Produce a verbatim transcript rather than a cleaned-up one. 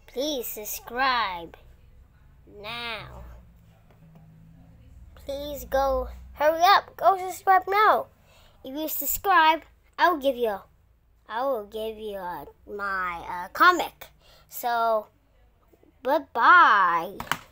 Please subscribe now. Please go, hurry up, go subscribe now. If you subscribe, I will give you, I will give you uh, my uh, comic. So, bye bye.